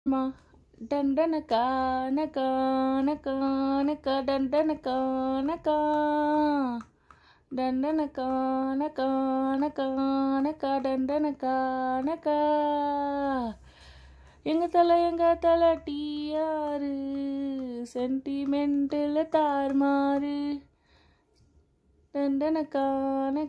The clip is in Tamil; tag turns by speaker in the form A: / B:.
A: மா டண்டனக்கா நக்கா நக்கா நக்கா டண்டனக்கா நக்கா டண்டனக்கா நக்கா நக்கா நக்கா டண்டனக்கா நக்கா எங்க தலை டியாரு சென்டிமெண்டில் தார்மாறு டண்டனக்கா